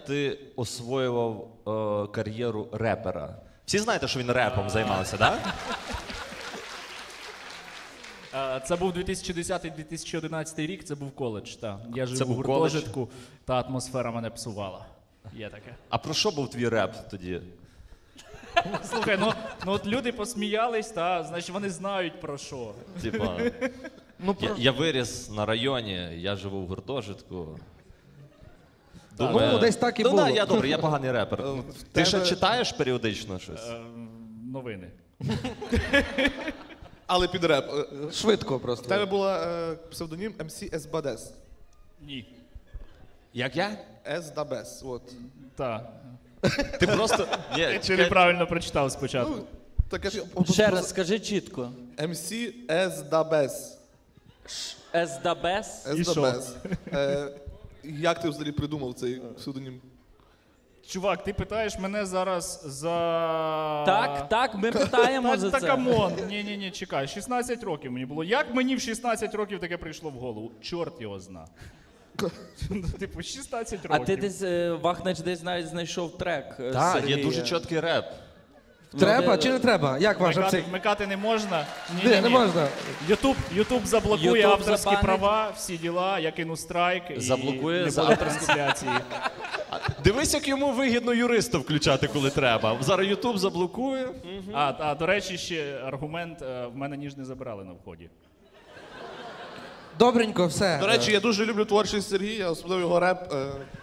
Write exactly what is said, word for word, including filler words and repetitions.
ти освоював е, кар'єру репера? Всі знаєте, що він репом займався, так? Да? Це був дві тисячі десятий - дві тисячі одинадцятий рік, це був коледж, так. Я жив у був гуртожитку, та атмосфера мене псувала. Є таке. А про що був твій реп тоді? Слухай, ну, ну от люди посміялись, та, значить вони знають про що. Типа, Ну, я, про... я виріс на районі, я живу в гуртожитку. Ну, десь так і ну, було. Да, я добре, я поганий репер. Ти тебе- ще читаєш періодично щось? Е, новини. Але під реп. Е, Швидко В просто. тебе була е, псевдонім ем сі Есбадес. Ні. Як я? Есдабес. От. Так. Ти просто... Ні, Чи чекай. неправильно прочитав спочатку? Ну, таке ж. Ще раз скажи чітко. ем сі Есдабес. Ездабес. Есдабес. Е, Як ти взагалі придумав цей псевдонім? Чувак, ти питаєш мене зараз за... Так, так, ми питаємо Та, за та це. камон, ні-ні-ні, чекай, шістнадцять років мені було. Як мені в шістнадцять років таке прийшло в голову? Чорт його зна. Типу, шістнадцять років. А ти десь, е, Вахнич десь навіть знайшов трек е, Так, Сергія. є дуже чіткий реп. Треба чи не треба? Як ваша Вмикати, псих? вмикати не можна. Ні, Ні, не можна. Ютуб, Ютуб заблокує Ютуб авторські забанить. права, всі діла, я кину страйк і Заблокує не за буде авторські- трансляції. Дивись, як йому вигідно юриста включати, коли треба. Зараз Ютуб заблокує. А, а, до речі, ще аргумент, е, в мене ніж не забирали на вході. Добренько, все. До речі, я дуже люблю творчість Сергія, особливо його реп. Е,